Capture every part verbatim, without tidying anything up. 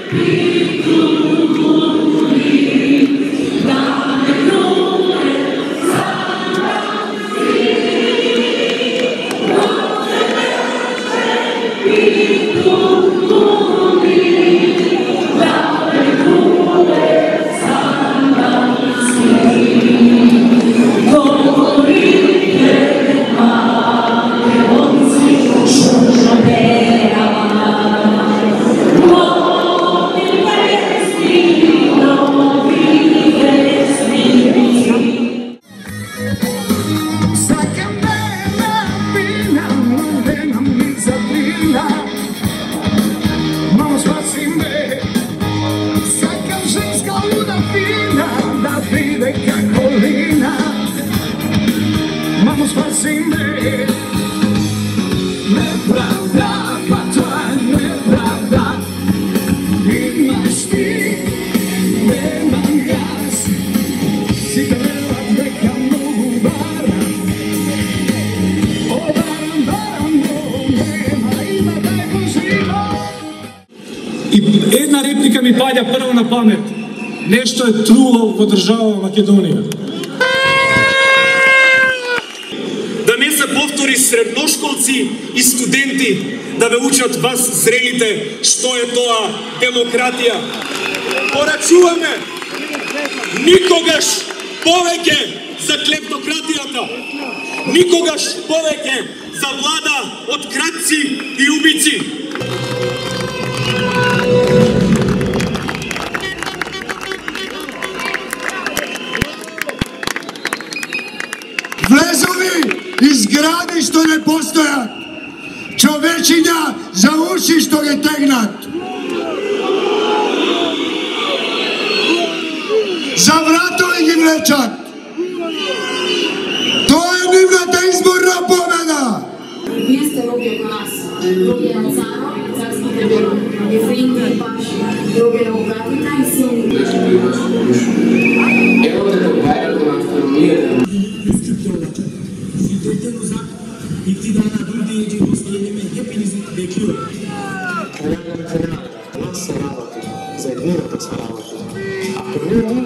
Една реплика ми паѓа прво на памет. Нешто е труло во држава Македонија. Да не се повтори средношколци и студенти да ве учат вас зрелите што е тоа демократија. Порачуваме никогаш повеќе за клептократијата, никогаш повеќе за влада од крадци и убици. Влезови и згради што не постојат, човечиња за уши што ги тегнат, за вратови ги влечат. Тоа е нивната изборна победа. Вие сте роби од нас, роби на царо, царските ефринги и паши, роби на богатите и силните. Ево да договарјате на автономијата. И ти да на други еđe postavljene hepinizmi dekio. Radnici naroda, nas se rabati, za jedinata se rabati. Ako ne...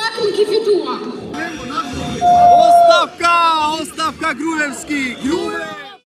Оставка, оставка Груевски, Груевски!